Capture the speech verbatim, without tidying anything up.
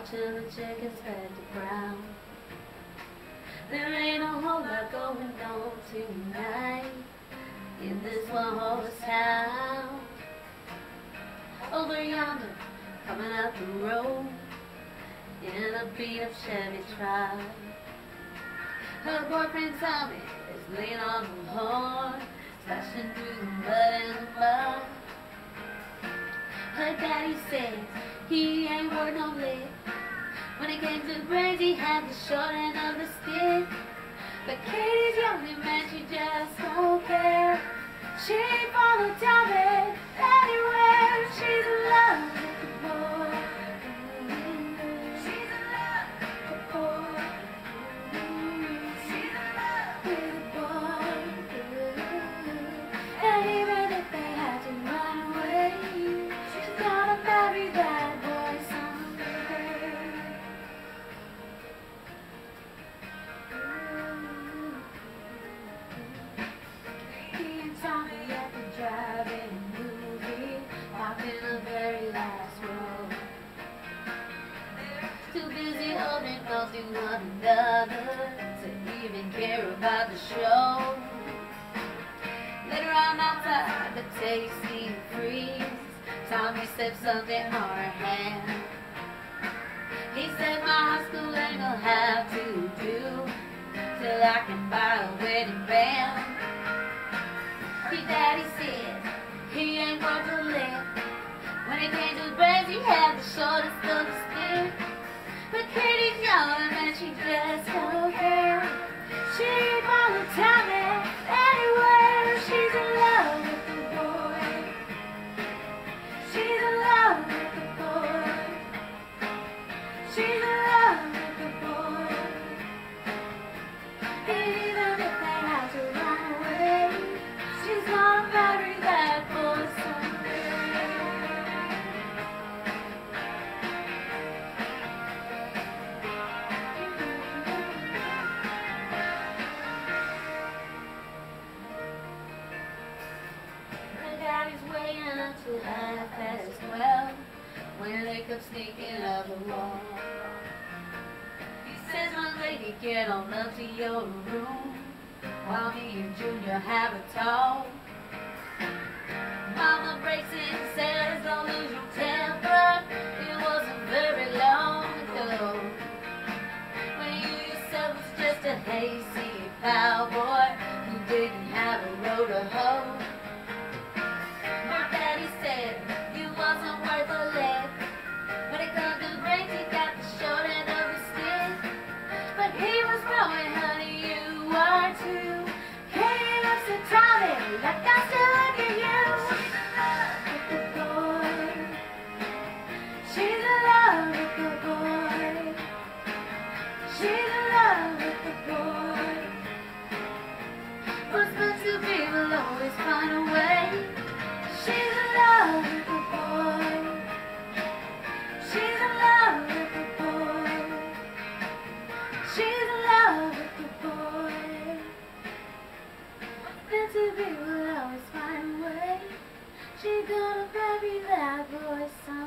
watching the chickens fed to ground. There ain't a whole lot going on tonight in this one horse town. Over yonder, coming up the road in a beat up Chevy truck. Her boyfriend Tommy is leaning on the horn, splashing through the mud and the mud. Her daddy says he ain't worth no lick. When it came to brains, he had the short end of the stick. But Katie's young and man, she just don't care. She ain't follow Tommy anywhere. She's in love with the boy. She's in love with the boy. She's in love with the boy. And even if they had to run away, she's gonna marry that boy someday. He and Tommy at the drive-in movie, walking the very last row. Too busy holding on to one another to even care about the show. Later on outside the tasty freeze, Tommy slipped something on her hand. He said, my high school ain't gonna have to do till I can buy a wedding band. His daddy said he ain't worth a lick. When it came to brains, he had the shortest of the stick. But Katie's young and she just don't care. She followed Tommy anywhere. She's in love with the boy. She's in love with the boy. She's in love with the boy. And even if they have to run away, she's gonna marry that boy someday. Her daddy's weighing up to half past twelve when they come sneaking out the wall. He says, my lady, get on up to your room while me and Junior have a talk. Mama breaks in and says, don't lose your temper. It wasn't very long ago when you yourself was just a hasty cowboy who didn't have a road to hoe. Her daddy said you wasn't worth a lick. When it comes to brains, he got the short end of the stick. But he was growing, honey, you are too. Katie looks at Tommy like I still look at you. She's in love with the boy. She's in love with the boy. What's meant to be will always find a way. She's in love with the boy. She's in love with the boy. She's in love with the boy. What's meant to be will always find a way. She's gonna marry that boy someday.